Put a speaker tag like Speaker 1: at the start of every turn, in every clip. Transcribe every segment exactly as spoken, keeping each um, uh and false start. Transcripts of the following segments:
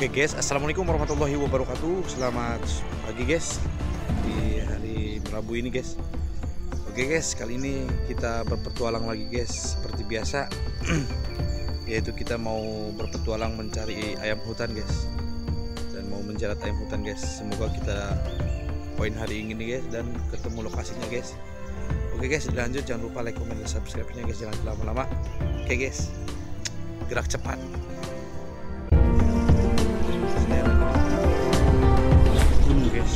Speaker 1: Oke guys, assalamualaikum warahmatullahi wabarakatuh. Selamat pagi guys di hari Rabu ini guys. Oke guys, kali ini kita berpetualang lagi guys seperti biasa. Yaitu kita mau berpetualang mencari ayam hutan guys, dan mau menjarat ayam hutan guys. Semoga kita poin hari ini guys dan ketemu lokasinya guys. Oke guys, lanjut, jangan lupa like, comment, dan subscribe-nya guys, jangan lama-lama. Oke guys, gerak cepat. Gunung guys.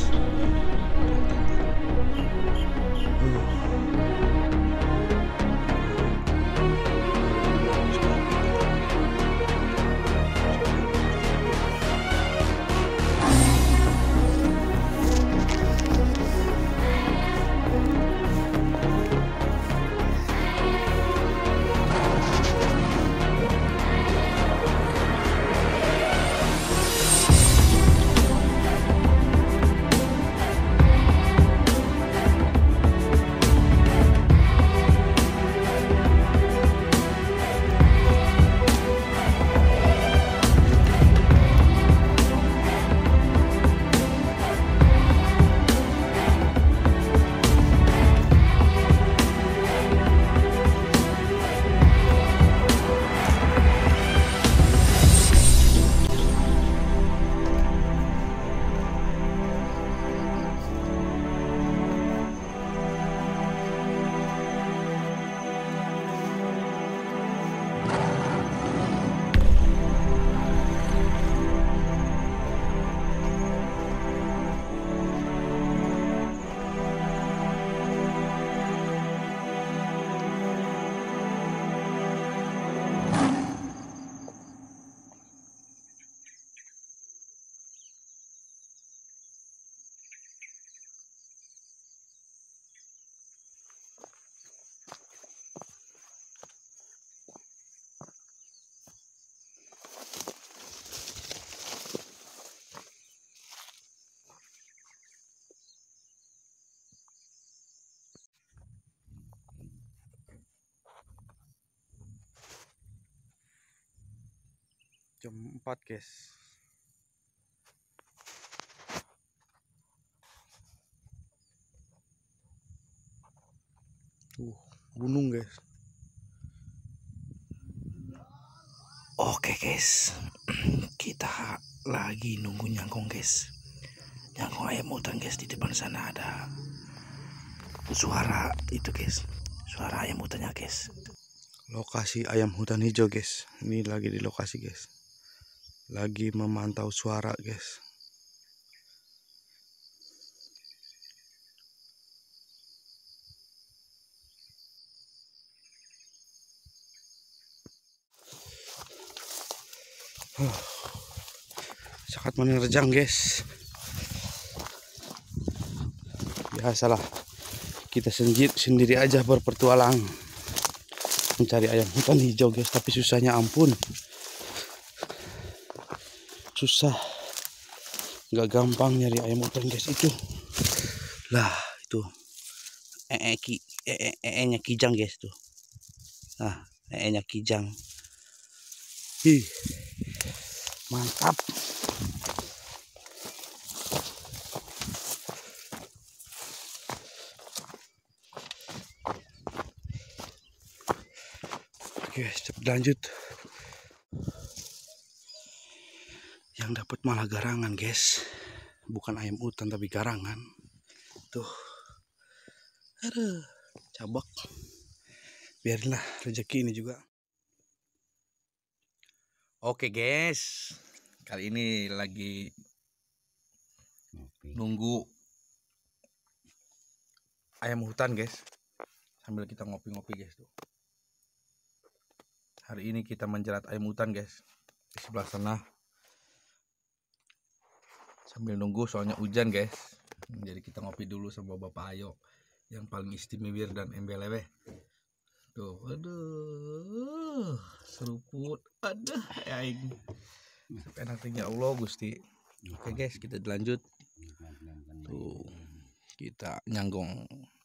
Speaker 1: Jam empat guys. Uh, gunung guys. Oke guys, kita lagi nunggu nyangkong guys. Nyangkong ayam hutan guys. Di depan sana ada suara itu guys, suara ayam hutannya guys. Lokasi ayam hutan hijau guys. Ini lagi di lokasi guys, lagi memantau suara guys. Huh. Sangat menerjang guys. Biasalah, kita sendiri sendiri aja berpetualang mencari ayam hutan hijau guys. Tapi susahnya ampun, susah, nggak gampang nyari ayam hutan guys. Itu lah, itu ee ki ee ee nya kijang guys tuh. Nah, ee nya kijang. Ih, mantap. Oke, cepat lanjut. Yang dapat malah garangan guys, bukan ayam hutan tapi garangan. Tuh, aduh, cabak. Biarinlah, rezeki ini juga. Oke guys, kali ini lagi nunggu ayam hutan guys, sambil kita ngopi-ngopi guys tuh. Hari ini kita menjerat ayam hutan guys di sebelah sana, sambil nunggu soalnya hujan guys. Jadi kita ngopi dulu sama Bapak Ayo yang paling istimewa dan embelebe. Tuh, aduh, seruput, aduh, aing. Enaknya Allah Gusti. Oke guys, kita lanjut. Tuh, kita nyanggong